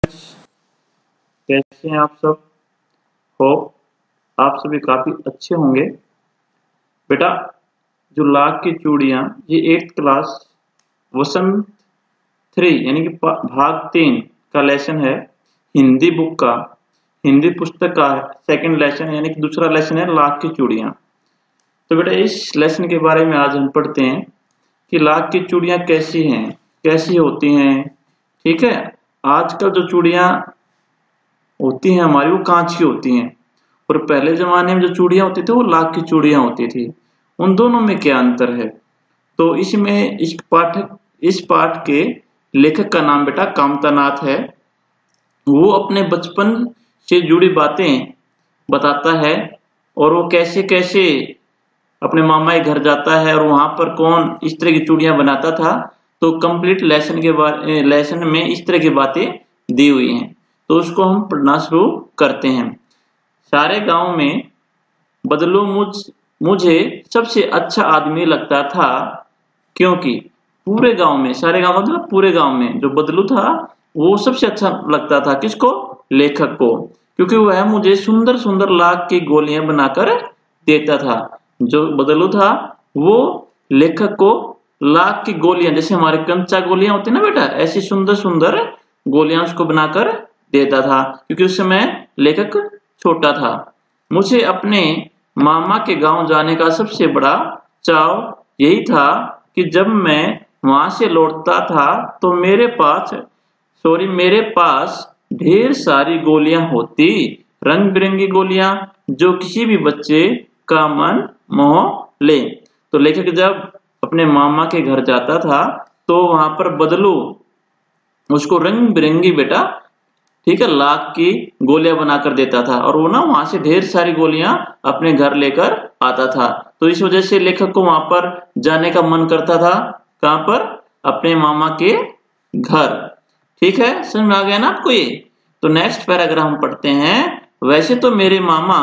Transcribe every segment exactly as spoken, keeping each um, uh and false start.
कैसे हैं आप सब? होप आप सभी काफी अच्छे होंगे। बेटा, जो लाख की चूड़ियां, ये एट्थ क्लास वसंत थ्री यानी कि भाग तीन का लेसन है। हिंदी बुक का, हिंदी पुस्तक का सेकंड लेसन यानी कि दूसरा लेसन है लाख की चूड़ियां। तो बेटा, इस लेसन के बारे में आज हम पढ़ते हैं कि लाख की चूड़ियां कैसी हैं, कैसी होती हैं। ठीक है, आजकल जो चूड़ियां होती हैं हमारी, वो कांच की होती हैं, और पहले जमाने में जो चूड़ियां होती थी वो लाख की चूड़ियां होती थी। उन दोनों में क्या अंतर है? तो इसमें इस पाठक इस पाठ के लेखक का नाम बेटा कामतानाथ है। वो अपने बचपन से जुड़ी बातें बताता है, और वो कैसे कैसे अपने मामा के घर जाता है और वहां पर कौन इस तरह की चूड़ियां बनाता था। तो कंप्लीट लेसन के बारे लेसन में इस तरह की बातें दी हुई हैं, तो उसको हम पढ़ना शुरू करते हैं। सारे गांव में बदलू मुझ मुझे सबसे अच्छा आदमी लगता था, क्योंकि पूरे गांव में, सारे गांव मतलब पूरे गांव में जो बदलू था वो सबसे अच्छा लगता था। किसको? लेखक को, क्योंकि वह मुझे सुंदर सुंदर लाख की गोलियां बनाकर देता था। जो बदलू था वो लेखक को लाख की गोलियां, जैसे हमारे कंचा गोलियां होती है ना बेटा, ऐसी सुंदर सुंदर गोलियां उसको बनाकर देता था, क्योंकि उस समय लेखक छोटा था। मुझे अपने मामा के गांव जाने का सबसे बड़ा चाव यही था कि जब मैं वहां से लौटता था तो मेरे पास सॉरी मेरे पास ढेर सारी गोलियां होती, रंग बिरंगी गोलियां, जो किसी भी बच्चे का मन मोह ले। तो लेखक जब अपने मामा के घर जाता था तो वहां पर बदलू उसको रंग बिरंगी बेटा, ठीक है, लाख की गोलियां बनाकर देता था, और वो ना वहां से ढेर सारी गोलियां अपने घर लेकर आता था। तो इस वजह से लेखक को वहां पर जाने का मन करता था। कहां पर? अपने मामा के घर। ठीक है, समझ में आ गया ना आपको ये? तो नेक्स्ट पैराग्राफ हम पढ़ते हैं। वैसे तो मेरे मामा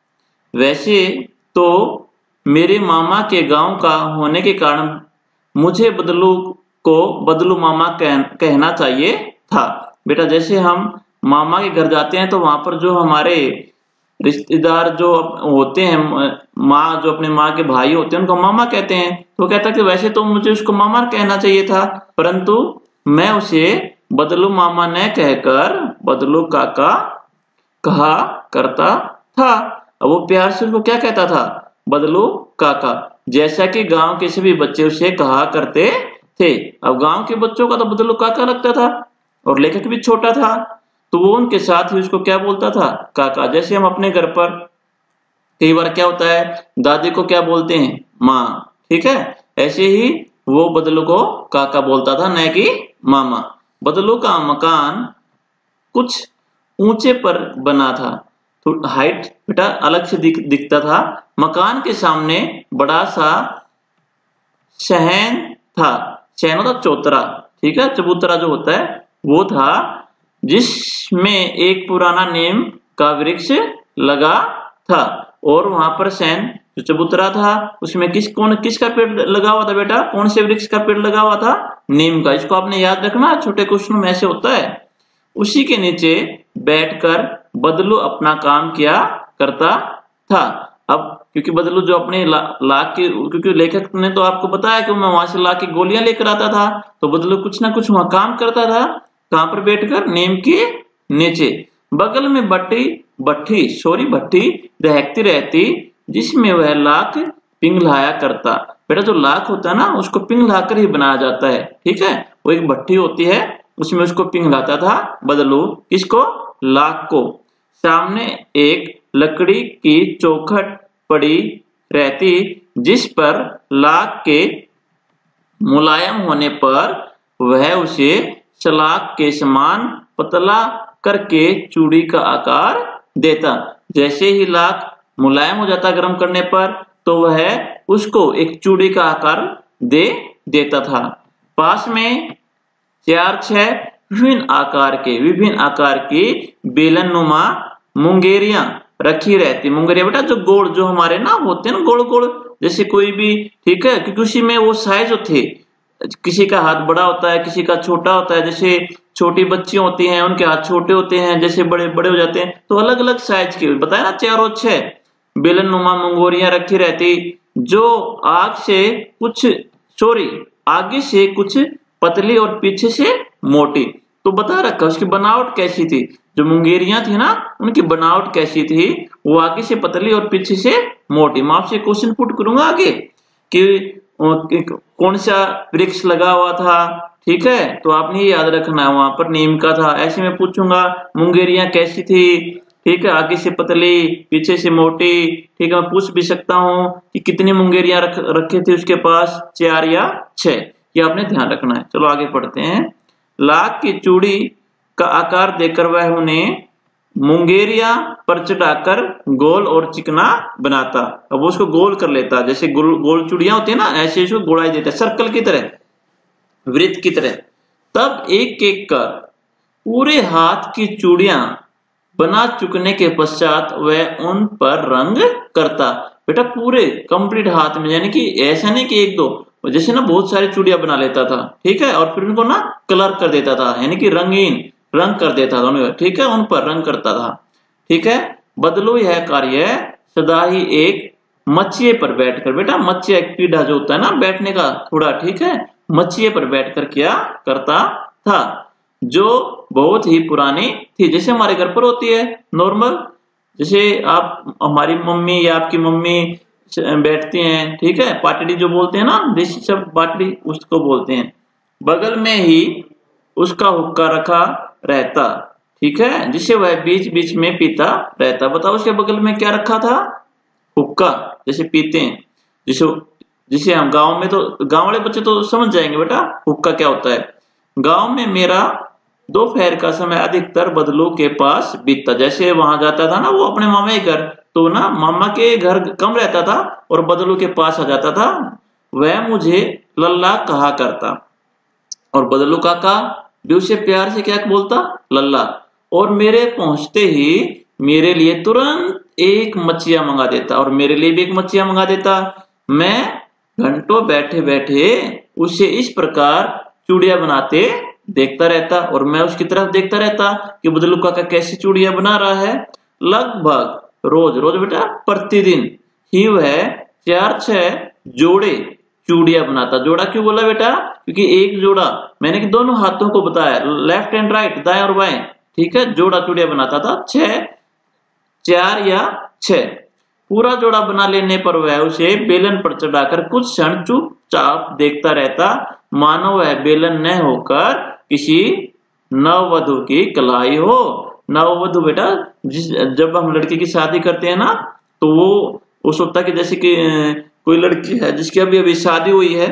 वैसे तो मेरे मामा के गांव का होने के कारण मुझे बदलू को बदलू मामा कह, कहना चाहिए था। बेटा, जैसे हम मामा के घर जाते हैं तो वहां पर जो हमारे रिश्तेदार जो होते हैं, माँ जो अपने माँ के भाई होते हैं, उनको मामा कहते हैं। तो कहता कि वैसे तो मुझे उसको मामा कहना चाहिए था, परंतु मैं उसे बदलू मामा ने कहकर बदलू काका कहा करता था। अब वो प्यार से उसको क्या कहता था? बदलू काका, जैसा कि गांव के सभी बच्चे उसे कहा करते थे। अब गांव के बच्चों का तो बदलू काका लगता था, और लेखक भी छोटा था, तो वो उनके साथ ही उसको क्या बोलता था? काका। जैसे हम अपने घर पर कई बार क्या होता है, दादी को क्या बोलते हैं? माँ। ठीक है, ऐसे ही वो बदलू को काका बोलता था, न कि मामा। बदलू का मकान कुछ ऊंचे पर बना था, तो हाइट बेटा अलग से दिख, दिखता था। मकान के सामने बड़ा सा शहन था। शहन होता चौतरा, ठीक है, चबूतरा जो होता है वो था, जिसमें एक पुराना नीम का वृक्ष लगा था। और वहां पर शहन जो चबूतरा था उसमें किस कौन किसका पेड़ लगा हुआ था बेटा? कौन से वृक्ष का पेड़ लगा हुआ था? नीम का। इसको आपने याद रखना, छोटे क्वेश्चन में ऐसे होता है। उसी के नीचे बैठकर बदलू अपना काम किया करता था। अब क्योंकि बदलू जो अपने ला, लाख की, क्योंकि लेखक ने तो आपको बताया कि मैं वहां से लाख की गोलियां लेकर आता था, तो बदलू कुछ ना कुछ वहां काम करता था। कहां पर बैठकर? नीम के नीचे। बगल में भट्टी भट्टी सॉरी भट्टी रहती रहती, जिसमें वह लाख पिघलाया करता। बेटा, जो लाख होता है ना उसको पिघला कर ही बनाया जाता है। ठीक है, वो एक भट्टी होती है, उसमें उसको पिघलाता था बदलू। किसको? लाख को। सामने एक लकड़ी की चौखट पड़ी रहती, जिस पर लाख के मुलायम होने पर वह उसे सलाख के समान पतला करके चूड़ी का आकार देता। जैसे ही लाख मुलायम हो जाता गर्म करने पर, तो वह उसको एक चूड़ी का आकार दे देता था। पास में चार छह विभिन्न आकार के विभिन्न आकार की बेलन नुमा मुंगेरियां रखी रहती। मुंगेरिया बेटा जो गोल जो हमारे ना होते हैं ना, गोल गोल जैसे कोई भी, ठीक है, क्योंकि उसी में वो साइज थे। किसी का हाथ बड़ा होता है, किसी का छोटा होता है। जैसे छोटी बच्चियां होती हैं, उनके हाथ छोटे होते हैं, जैसे बड़े बड़े हो जाते हैं तो अलग अलग साइज के बताया ना, चारों छह बेलन नुमा मंगोरियां रखी रहती, जो आग से कुछ सॉरी आगे से कुछ पतली और पीछे से मोटी। तो बता रखा उसकी बनावट कैसी थी, जो मुंगेरियां थी ना उनकी बनावट कैसी थी, वो आगे से पतली और पीछे से मोटी। मैं आपसे क्वेश्चन पुट करूंगा आगे कि कौन सा वृक्ष लगा हुआ था, ठीक है, तो आपने ये याद रखना है, वहां पर नीम का था। ऐसे में पूछूंगा मुंगेरियां कैसी थी, ठीक है, आगे से पतली पीछे से मोटी, ठीक है। मैं पूछ भी सकता हूँ कि कितनी मुंगेरियां रख रखे थे उसके पास, चार या छह, ये आपने ध्यान रखना है। चलो आगे पढ़ते हैं। लाख की चूड़ी का आकार देकर वह उन्हें मुंगेरिया पर चढ़ाकर गोल और चिकना बनाता। अब वो उसको गोल कर लेता, जैसे गोल गोल चूड़ियां होती है ना, ऐसे इसको गोलाई देता है सर्कल की तरह, वृत्त की तरह। तब एक एक कर पूरे हाथ की चूड़ियां बना चुकने के पश्चात वह उन पर रंग करता। बेटा पूरे कंप्लीट हाथ में, यानी कि ऐसा नहीं कि एक दो, जैसे ना बहुत सारी चूड़ियां बना लेता था, ठीक है, और फिर उनको ना कलर कर देता था, यानी कि रंगीन रंग कर देता था उन्हें, ठीक है, उन पर रंग करता था, ठीक है। बदलो यह कार्य सदा ही एक मचिए पर बैठकर, बेटा मचिया एक पीढ़ा जो होता है ना बैठने का थोड़ा, ठीक है, मचिए पर बैठकर किया करता था, जो बहुत ही पुरानी थी, जैसे हमारे घर पर होती है नॉर्मल, जैसे आप हमारी मम्मी या आपकी मम्मी बैठती हैं, ठीक है, पाटड़ी जो बोलते हैं ना, देसी शब्द पाटड़ी उसको बोलते हैं। बगल में ही उसका हुक्का रखा रहता, ठीक है, जिसे वह बीच बीच में पीता रहता। बताओ उसके बगल में क्या रखा था, हुक्का, जैसे पीते हैं, जिसे जिसे हम गांव में, तो गांव वाले बच्चे तो समझ जाएंगे बेटा हुक्का क्या होता है। गांव में मेरा दोपहर का समय अधिकतर बदलू के पास बीतता, जैसे वहां जाता था ना वो अपने मामा के घर, तो ना मामा के घर कम रहता था और बदलू के पास आ जाता था। वह मुझे लल्ला कहा करता और बदलू काका भी उसे प्यार से क्या बोलता, लल्ला। और मेरे पहुंचते ही मेरे लिए तुरंत एक मच्छिया मंगा देता और मेरे लिए भी एक मच्छिया मंगा देता। मैं घंटों बैठे बैठे उसे इस प्रकार चूड़ियां बनाते देखता रहता और मैं उसकी तरफ देखता रहता कि बदलू काका कैसी चूड़ियां बना रहा है। लगभग रोज रोज बेटा प्रतिदिन ही वह चार छह जोड़े चूड़ियां बनाता। जोड़ा क्यों बोला बेटा, क्योंकि एक जोड़ा मैंने कि दोनों हाथों को बताया, लेफ्ट एंड राइट, दाएं और बाएं, ठीक है, जोड़ा चूड़ियां बनाता था, छह चार या छह। पूरा जोड़ा बना लेने पर वह उसे बेलन पर चढ़ाकर कुछ क्षण चुपचाप देखता रहता, मानो वह बेलन न होकर किसी नववधु की कलाई हो। नववधु बेटा जिस जब हम लड़की की शादी करते हैं ना, तो वो उस होता कि जैसे कि कोई लड़की है जिसकी अभी अभी शादी हुई है,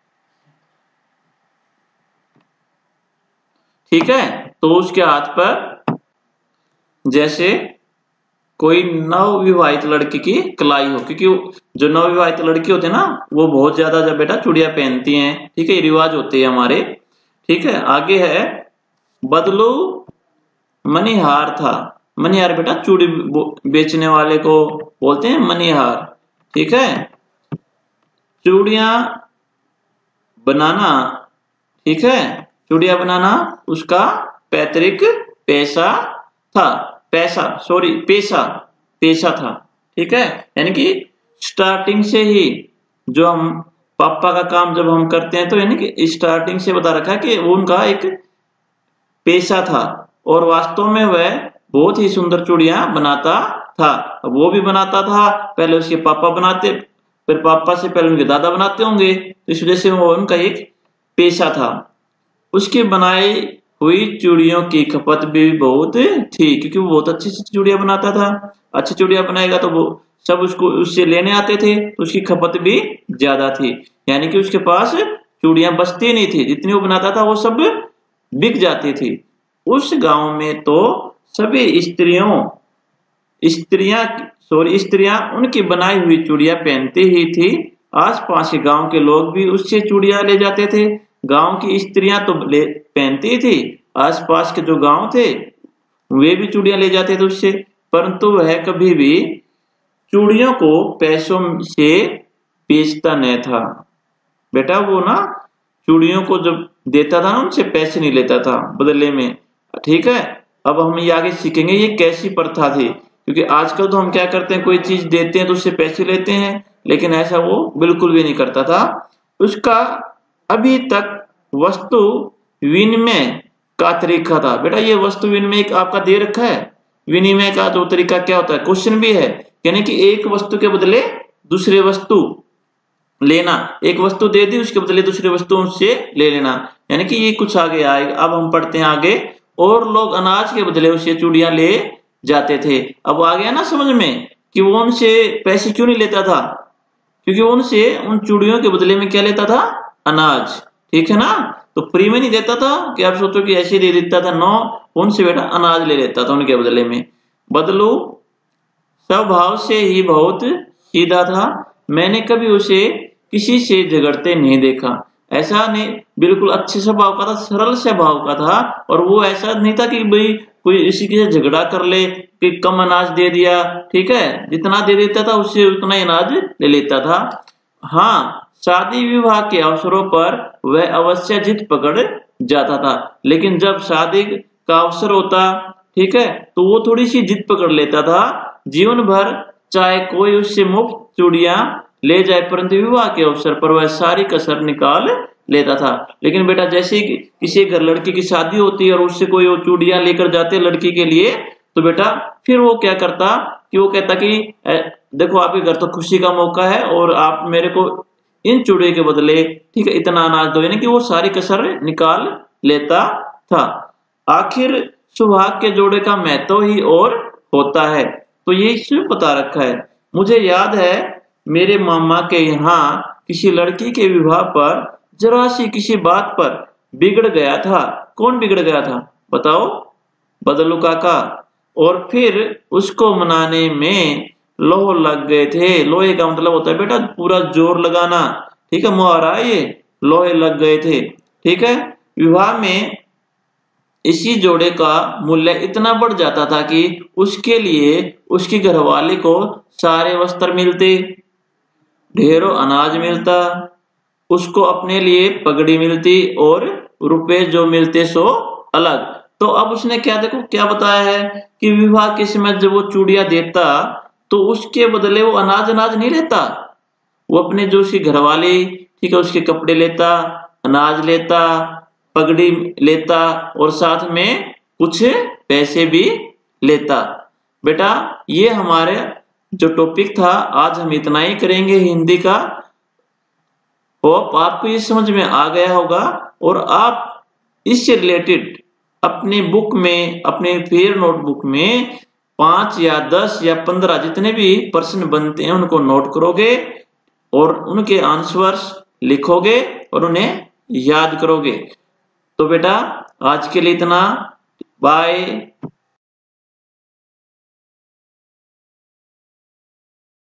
ठीक है, तो उसके हाथ पर जैसे कोई नवविवाहित लड़की की कलाई हो, क्योंकि जो नवविवाहित लड़की होते हैं ना वो बहुत ज्यादा जब बेटा चूड़ियां पहनती हैं, ठीक है, ये रिवाज होते हैं हमारे, ठीक है। आगे है बदलू मनिहार था। मनिहार बेटा चूड़ी बेचने वाले को बोलते हैं मनिहार, ठीक है। चूड़ियां बनाना, ठीक है, चूड़ियां बनाना उसका पैतृक पैसा था, पैसा सॉरी पेशा पेशा था, ठीक है, यानी कि स्टार्टिंग से ही जो हम पापा का काम जब हम करते हैं तो यानी कि स्टार्टिंग से बता रखा है कि वो उनका एक पेशा था और वास्तव में वह बहुत ही सुंदर चूड़ियां बनाता था। वो भी बनाता था, पहले उसके पापा बनाते, फिर पापा से पहले उनके दादा बनाते होंगे, तो इस वजह से वो उनका एक पेशा था। उसकी बनाई हुई चूड़ियों की खपत भी बहुत थी, क्योंकि वो बहुत अच्छी चूड़ियां बनाता था। अच्छी चूड़ियां बनाएगा तो वो सब उसको उससे लेने आते थे, तो उसकी खपत भी ज्यादा थी, यानी कि उसके पास चूड़ियां बचती नहीं थी, जितनी वो बनाता था वो सब बिक जाती थी। उस गांव में तो सभी स्त्रियों स्त्रियां सॉरी स्त्रियां उनकी बनाई हुई चूड़ियां पहनती ही थी। आसपास के गांव के लोग भी उससे चूड़ियां ले जाते थे। गांव की स्त्रियां तो ले पहनती थी, आसपास के जो गांव थे वे भी चूड़ियां ले जाते थे उससे, परंतु वह कभी भी चूड़ियों को पैसों से बेचता नहीं था। बेटा वो ना चूड़ियों को जब देता था ना उनसे पैसे नहीं लेता था बदले में, ठीक है। अब हम ये आगे सीखेंगे ये कैसी प्रथा थी, क्योंकि आजकल तो हम क्या करते हैं, कोई चीज देते हैं तो उससे पैसे लेते हैं, लेकिन ऐसा वो बिल्कुल भी नहीं करता था। उसका अभी तक वस्तु विनिमय का तरीका था। बेटा ये वस्तु विनिमय आपका दे रखा है, विनिमय का जो तरीका क्या होता है, क्वेश्चन भी है, यानी कि एक वस्तु के बदले दूसरे वस्तु लेना, एक वस्तु दे दी उसके बदले दूसरे वस्तु से ले लेना, यानी कि ये कुछ आगे आएगा। अब हम पढ़ते हैं आगे, और लोग अनाज के बदले उसे चूड़ियां ले जाते थे। अब आ गया ना समझ में कि वो उनसे पैसे क्यों नहीं लेता था, क्योंकि वो उनसे उन चूड़ियों के बदले में क्या लेता था, अनाज, ठीक है ना। तो फ्री में नहीं देता था कि आप सोचो कि ऐसे दे देता था, नो, उनसे बेटा अनाज ले लेता था उनके बदले में। बदलू स्वभाव से ही बहुत सीधा था, मैंने कभी उसे किसी से झगड़ते नहीं देखा। ऐसा नहीं, बिल्कुल अच्छे स्वभाव का था, सरल स्वभाव का था, और वो ऐसा नहीं था कि भाई कोई इसी के झगड़ा कर ले कि कम अनाज दे दिया, ठीक है, जितना दे देता था उससे उतना ही अनाज ले लेता था। हाँ, शादी विवाह के अवसरों पर वह अवश्य जिद पकड़ जाता था, लेकिन जब शादी का अवसर होता, ठीक है, तो वो थोड़ी सी जिद पकड़ लेता था। जीवन भर चाहे कोई उससे मुफ्त चूड़ियां ले जाए, परंतु विवाह के अवसर पर वह सारी कसर निकाल लेता था। लेकिन बेटा जैसे ही किसी घर लड़की की शादी होती है और उससे कोई वो चूड़ियां लेकर जाते लड़की के लिए, तो बेटा फिर वो क्या करता कि वो कहता कि देखो आपके घर तो खुशी का मौका है और आप मेरे को इन चूड़ियों के बदले, ठीक है, इतना अनाज दो, यानी कि वो सारी कसर निकाल लेता था। आखिर सुहाग के जोड़े का महत्व ही और होता है, तो ये इसमें बता रखा है। मुझे याद है मेरे मामा के यहाँ किसी लड़की के विवाह पर जरा सी किसी बात पर बिगड़ गया था। कौन बिगड़ गया था बताओ? बदलू काका। और फिर उसको मनाने में लोह लग गए थे। लोहे का मतलब होता है बेटा पूरा जोर लगाना, ठीक है, मुहावरा है ये, लोहे लग गए थे, ठीक है। विवाह में इसी जोड़े का मूल्य इतना बढ़ जाता था कि उसके लिए उसकी घरवाली को सारे वस्त्र मिलते, ढेरों अनाज मिलता, उसको अपने लिए पगड़ी मिलती और रुपए जो मिलते सो अलग। तो अब उसने क्या, देखो क्या बताया है कि विवाह के समय जब वो चूड़ियां देता तो उसके बदले वो अनाज अनाज नहीं लेता, वो अपने जो उसकी घरवाली, ठीक है, उसके कपड़े लेता, अनाज लेता, पगड़ी लेता और साथ में कुछ पैसे भी लेता। बेटा ये हमारे जो टॉपिक था आज हम इतना ही करेंगे हिंदी का। होप आपको ये समझ में आ गया होगा और आप इससे रिलेटेड अपनी बुक में, अपने फेयर नोटबुक में पांच या दस या पंद्रह जितने भी प्रश्न बनते हैं उनको नोट करोगे और उनके आंसर्स लिखोगे और उन्हें याद करोगे। तो बेटा आज के लिए इतना, बाय।